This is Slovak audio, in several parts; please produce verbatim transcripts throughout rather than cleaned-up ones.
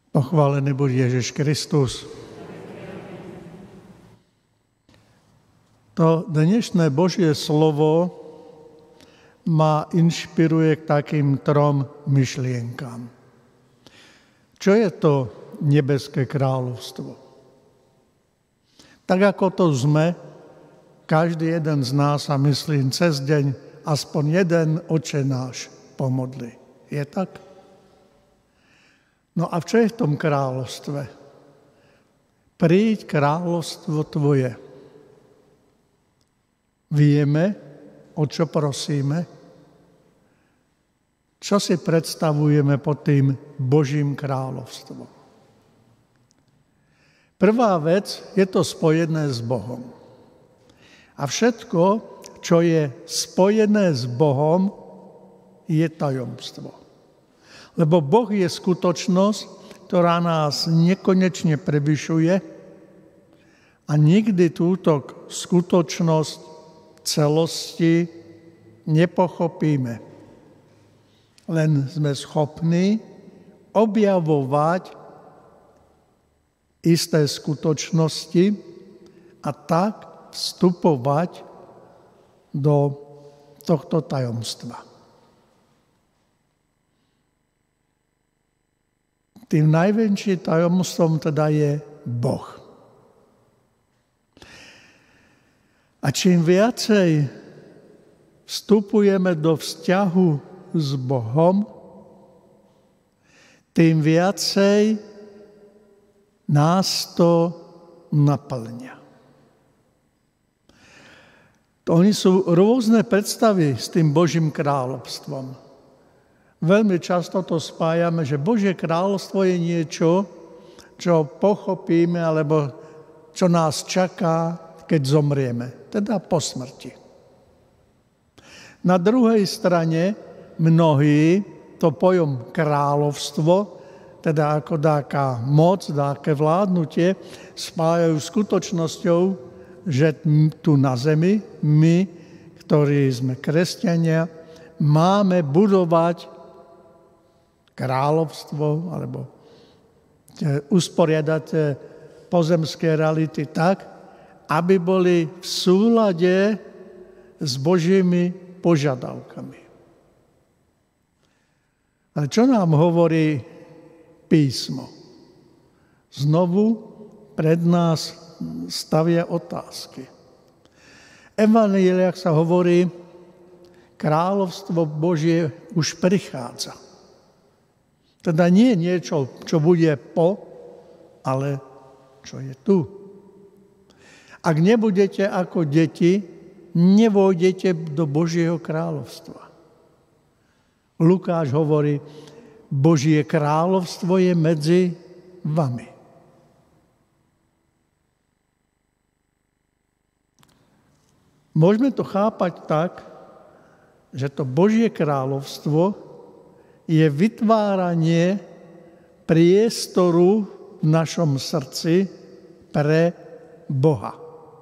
Pochválený buď Ježiš Kristus. To dnešné Božie slovo ma inšpiruje k takým trom myšlienkám. Čo je to nebeské kráľovstvo? Tak ako to sme, každý jeden z nás, a myslím, cez deň aspoň jeden Otče náš pomodli. Je tak? No a čo je v tom kráľovstve? Príď kráľovstvo tvoje. Vieme, o čo prosíme? Čo si predstavujeme pod tým Božím kráľovstvom? Prvá vec, je to spojené s Bohom. A všetko, čo je spojené s Bohom, je tajomstvo. Lebo Boh je skutočnosť, ktorá nás nekonečne prevyšuje a nikdy túto skutočnosť celosti nepochopíme. Len sme schopní objavovať isté skutočnosti a tak vstupovať do tohto tajomstva. Tým najväčším tajomstvom teda je Boh. A čím viacej vstupujeme do vzťahu s Bohom, tým viacej nás to naplňa. Oni sú rôzne predstavy s tým Božím kráľovstvom. Veľmi často to spájame, že Božie kráľovstvo je niečo, čo pochopíme, alebo čo nás čaká, keď zomrieme, teda po smrti. Na druhej strane mnohí to pojem kráľovstvo, teda ako dáka moc, dáke vládnutie, spájajú skutočnosťou, že tu na zemi my, ktorí sme kresťania, máme budovať kráľovstvo alebo usporiadať pozemské reality tak, aby boli v súlade s Božími požiadavkami. Ale čo nám hovorí písmo? Znovu pred nás stavia otázky. V evanjeliách sa hovorí, kráľovstvo Božie už prichádza. Teda nie niečo, čo bude po, ale čo je tu. Ak nebudete ako deti, nevôjdete do Božieho kráľovstva. Lukáš hovorí, Božie kráľovstvo je medzi vami. Môžeme to chápať tak, že to Božie kráľovstvo je vytváranie priestoru v našom srdci pre Boha.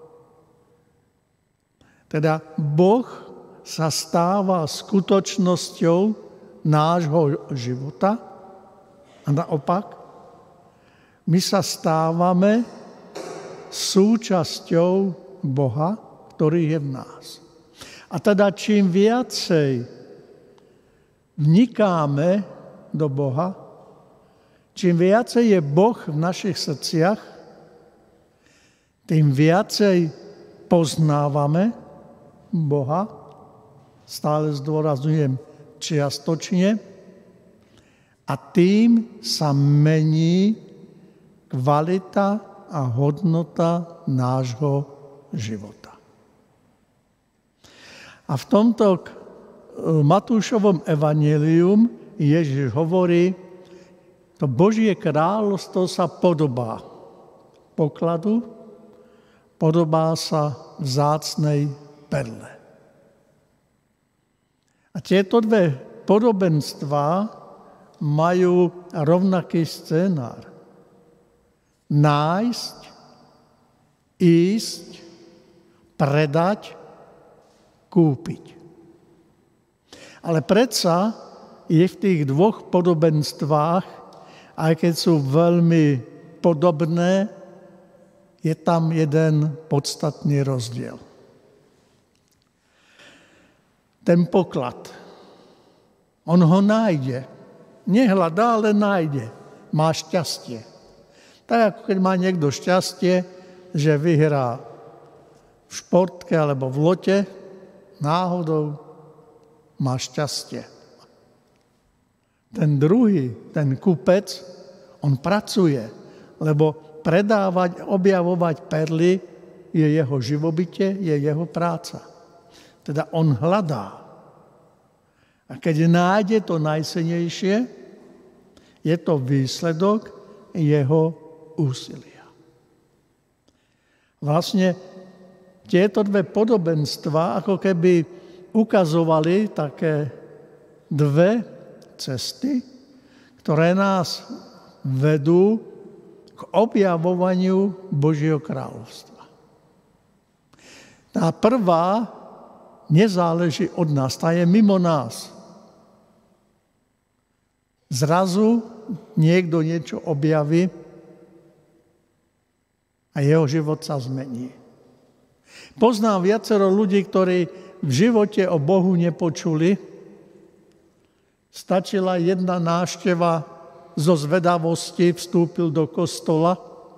Teda Boh sa stáva skutočnosťou nášho života a naopak my sa stávame súčasťou Boha, ktorý je v nás. A teda čím viacej vnikáme do Boha, čím viacej je Boh v našich srdciach, tým viacej poznávame Boha, stále zdôrazňujem čiastočne, a tým sa mení kvalita a hodnota nášho života. A v tomto Matúšovom evanjelium Ježiš hovorí, to Božie kráľovstvo sa podobá pokladu, podobá sa vzácnej perle. A tieto dve podobenstvá majú rovnaký scénár. Nájsť, ísť, predať, kúpiť. Ale predsa je v tých dvoch podobenstvách aj keď sú veľmi podobné, je tam jeden podstatný rozdiel. Ten poklad. On ho nájde. Nehľadá, ale nájde. Má šťastie. Tak ako keď má niekto šťastie, že vyhrá v športke alebo v lote, náhodou má šťastie. Ten druhý, ten kupec, on pracuje, lebo predávať, objavovať perly je jeho živobytie, je jeho práca. Teda on hľadá. A keď nájde to najcennejšie, je to výsledok jeho úsilia. Vlastne tieto dve podobenstva ako keby ukazovali také dve cesty, ktoré nás vedú k objavovaniu Božieho kráľovstva. Tá prvá nezáleží od nás, tá je mimo nás. Zrazu niekto niečo objaví a jeho život sa zmení. Poznám viacero ľudí, ktorí v živote o Bohu nepočuli. Stačila jedna návšteva zo zvedavosti, vstúpil do kostola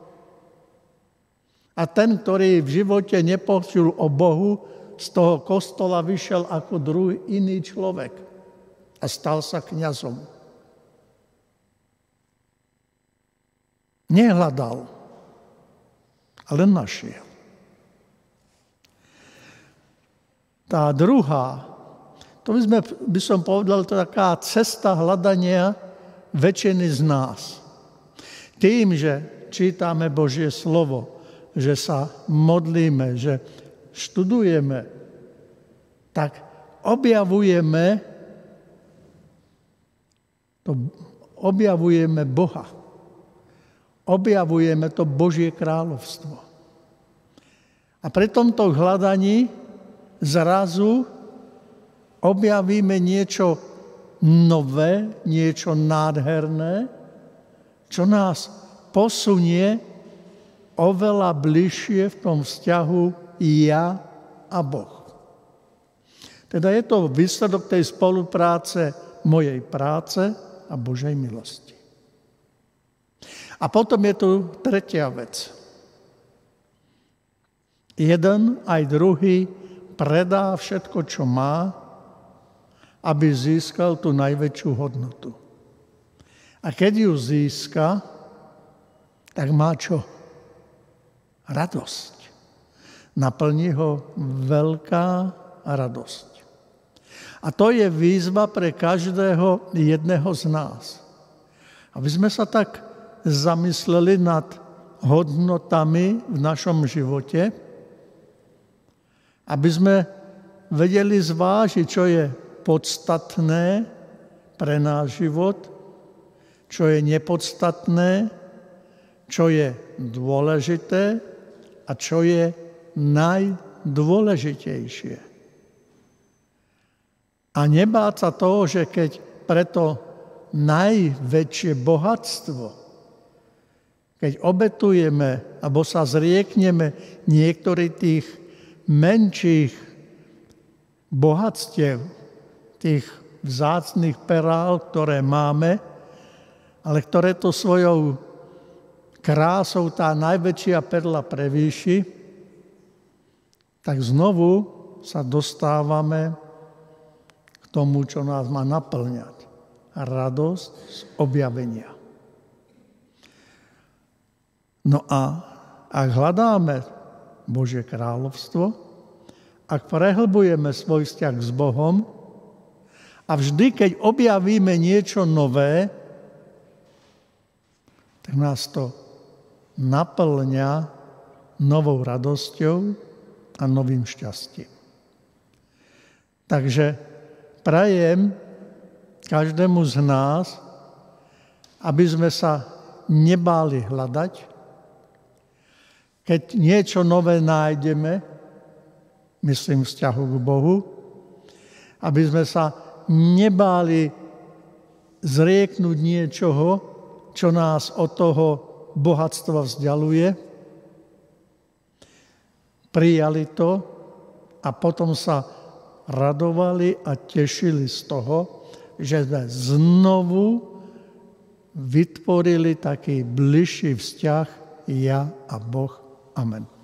a ten, ktorý v živote nepočul o Bohu, z toho kostola vyšiel ako druhý iný človek a stal sa kňazom. Nehľadal, ale našiel. Tá druhá, to by, sme, by som povedal, to je taká cesta hľadania väčšiny z nás. Tým, že čítame Božie slovo, že sa modlíme, že študujeme, tak objavujeme, to, objavujeme Boha. Objavujeme to Božie kráľovstvo. A pri tomto hľadaní zrazu objavíme niečo nové, niečo nádherné, čo nás posunie oveľa bližšie v tom vzťahu ja a Boh. Teda je to výsledok tej spolupráce mojej práce a Božej milosti. A potom je tu tretia vec. Jeden aj druhý predá všetko, čo má, aby získal tú najväčšiu hodnotu. A keď ju získa, tak má čo? Radosť. Naplní ho veľká radosť. A to je výzva pre každého jedného z nás. Aby sme sa tak zamysleli nad hodnotami v našom živote, aby sme vedeli zvážiť, čo je podstatné pre náš život, čo je nepodstatné, čo je dôležité a čo je najdôležitejšie. A nebáť sa toho, že keď preto najväčšie bohatstvo, keď obetujeme alebo sa zriekneme niektorých tých menších bohatstiev, tých vzácnych perál, ktoré máme, ale ktoré to svojou krásou tá najväčšia perla prevýši, tak znovu sa dostávame k tomu, čo nás má naplňať. Radosť z objavenia. No a ak hľadáme Božie kráľovstvo, ak prehlbujeme svoj vzťah s Bohom a vždy, keď objavíme niečo nové, tak nás to naplňa novou radosťou a novým šťastím. Takže prajem každému z nás, aby sme sa nebáli hľadať. Keď niečo nové nájdeme, myslím vzťahu k Bohu, aby sme sa nebáli zrieknúť niečoho čo nás od toho bohatstva vzdialuje. Prijali to a potom sa radovali a tešili z toho, že sme znovu vytvorili taký bližší vzťah ja a Boh. Amen.